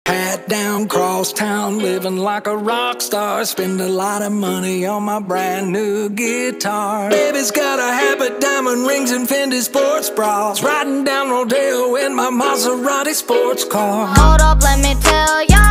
Hat down, cross town, living like a rock star. Spend a lot of money on my brand new guitar. Baby's got a habit, diamond rings and Fendi sports bras. Riding down Rodeo in my Maserati sports car. Hold up, let me tell ya,